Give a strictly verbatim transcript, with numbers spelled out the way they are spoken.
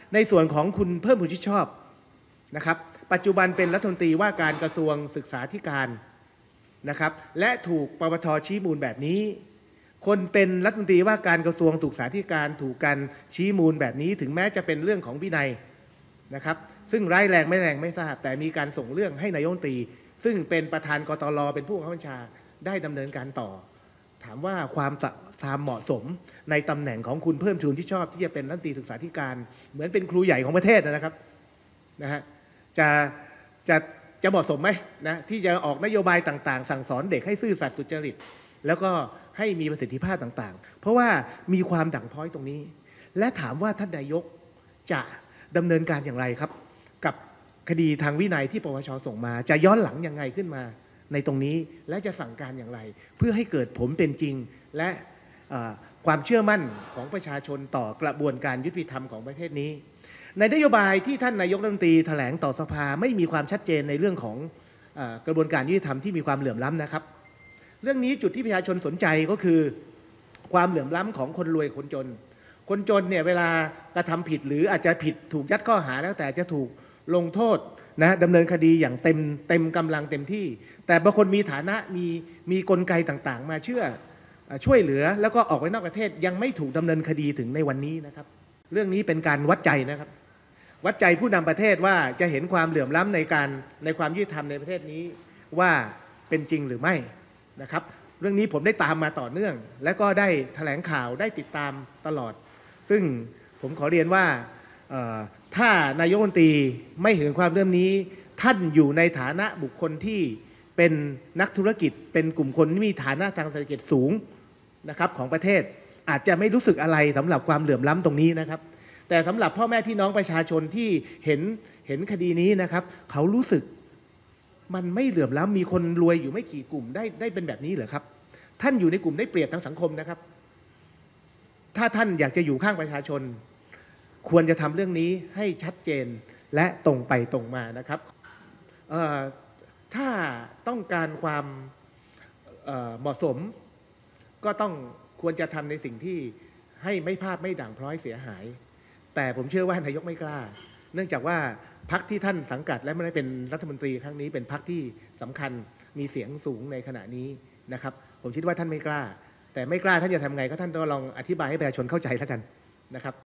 ในส่วนของคุณเพิ่มพูนชิดชอบนะครับปัจจุบันเป็นรัฐมนตรีว่าการกระทรวงศึกษาธิการนะครับและถูกปปทชี้มูลแบบนี้คนเป็นรัฐมนตรีว่าการกระทรวงศึกษาธิการถูกการชี้มูลแบบนี้ถึงแม้จะเป็นเรื่องของวินัยนะครับซึ่งร้ายแรงไม่แรงไม่ทราบแต่มีการส่งเรื่องให้นายกรัฐมนตรีซึ่งเป็นประธานกตรเป็นผู้บังคับบัญชาได้ดำเนินการต่อถามว่าความความเหมาะสมในตำแหน่งของคุณเพิ่มพูนที่ชอบที่จะเป็นรัฐมนตรีศึกษาธิการเหมือนเป็นครูใหญ่ของประเทศนะครับนะฮะจะจะจะเหมาะสมไหมนะที่จะออกนโยบายต่างๆสั่งสอนเด็กให้ซื่อสัตย์สุจริตแล้วก็ให้มีประสิทธิภาพต่างๆเพราะว่ามีความด่างพร้อยตรงนี้และถามว่าท่านนายกจะดำเนินการอย่างไรครับกับคดีทางวินัยที่ปปชส่งมาจะย้อนหลังยังไงขึ้นมาในตรงนี้และจะสั่งการอย่างไรเพื่อให้เกิดผลเป็นจริงและความเชื่อมั่นของประชาชนต่อกระบวนการยุติธรรมของประเทศนี้ในนโยบายที่ท่านนายกรัฐมนตรีแถลงต่อสภาไม่มีความชัดเจนในเรื่องของกระบวนการยุติธรรมที่มีความเหลื่อมล้ำนะครับเรื่องนี้จุดที่ประชาชนสนใจก็คือความเหลื่อมล้ำของคนรวยคนจนคนจนเนี่ยเวลากระทำผิดหรืออาจจะผิดถูกยัดข้อหาแล้วแต่จะถูกลงโทษนะดำเนินคดีอย่างเต็มเต็มกำลังเต็มที่แต่บางคนมีฐานะมีมีกลไกต่างๆมาเชื่อช่วยเหลือแล้วก็ออกไปนอกประเทศยังไม่ถูกดำเนินคดีถึงในวันนี้นะครับเรื่องนี้เป็นการวัดใจนะครับวัดใจผู้นำประเทศว่าจะเห็นความเหลื่อมล้ำในการในความยุติธรรมในประเทศนี้ว่าเป็นจริงหรือไม่นะครับเรื่องนี้ผมได้ตามมาต่อเนื่องและก็ได้แถลงข่าวได้ติดตามตลอดซึ่งผมขอเรียนว่าถ้านายกรัฐมนตรีไม่เห็นความเรื่องนี้ท่านอยู่ในฐานะบุคคลที่เป็นนักธุรกิจเป็นกลุ่มคนที่มีฐานะทางเศรษฐกิจสูงนะครับของประเทศอาจจะไม่รู้สึกอะไรสำหรับความเหลื่อมล้ำตรงนี้นะครับแต่สำหรับพ่อแม่พี่น้องประชาชนที่เห็นเห็นคดีนี้นะครับเขารู้สึกมันไม่เหลื่อมล้ำมีคนรวยอยู่ไม่กี่กลุ่มได้ได้เป็นแบบนี้เหรอครับท่านอยู่ในกลุ่มได้เปรียบทางสังคมนะครับถ้าท่านอยากจะอยู่ข้างประชาชนควรจะทำเรื่องนี้ให้ชัดเจนและตรงไปตรงมานะครับถ้าต้องการความเหมาะสมก็ต้องควรจะทำในสิ่งที่ให้ไม่พลาดไม่ด่างพร้อยเสียหายแต่ผมเชื่อว่านายกไม่กล้าเนื่องจากว่าพรรคที่ท่านสังกัดและไม่ได้เป็นรัฐมนตรีครั้งนี้เป็นพรรคที่สำคัญมีเสียงสูงในขณะนี้นะครับผมคิดว่าท่านไม่กล้าแต่ไม่กล้าท่านจะทำไงก็ท่านต้องลองอธิบายให้ประชาชนเข้าใจแล้วกันนะครับ